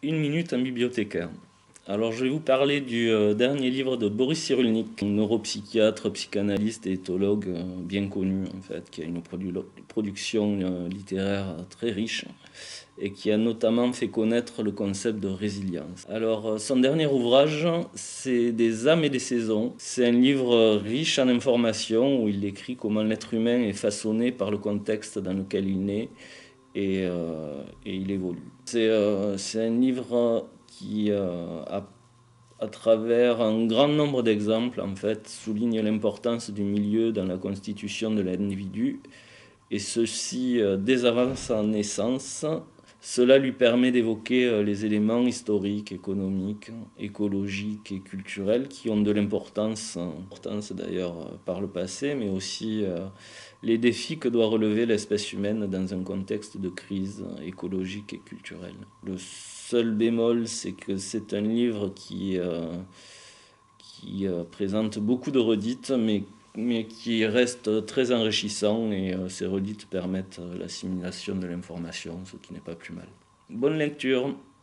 Une minute un bibliothécaire. Alors je vais vous parler du dernier livre de Boris Cyrulnik, un neuropsychiatre, psychanalyste et éthologue bien connu en fait, qui a une production littéraire très riche et qui a notamment fait connaître le concept de résilience. Alors son dernier ouvrage, c'est Des âmes et des saisons. C'est un livre riche en informations où il décrit comment l'être humain est façonné par le contexte dans lequel il naît et il évolue. C'est un livre qui, à travers un grand nombre d'exemples, en fait, souligne l'importance du milieu dans la constitution de l'individu, et ceci dès avant sa naissance. Cela lui permet d'évoquer les éléments historiques, économiques, écologiques et culturels qui ont de l'importance, d'ailleurs par le passé, mais aussi les défis que doit relever l'espèce humaine dans un contexte de crise écologique et culturelle. Le seul bémol, c'est que c'est un livre qui présente beaucoup de redites, mais qui reste très enrichissant et ces redites permettent l'assimilation de l'information, ce qui n'est pas plus mal. Bonne lecture!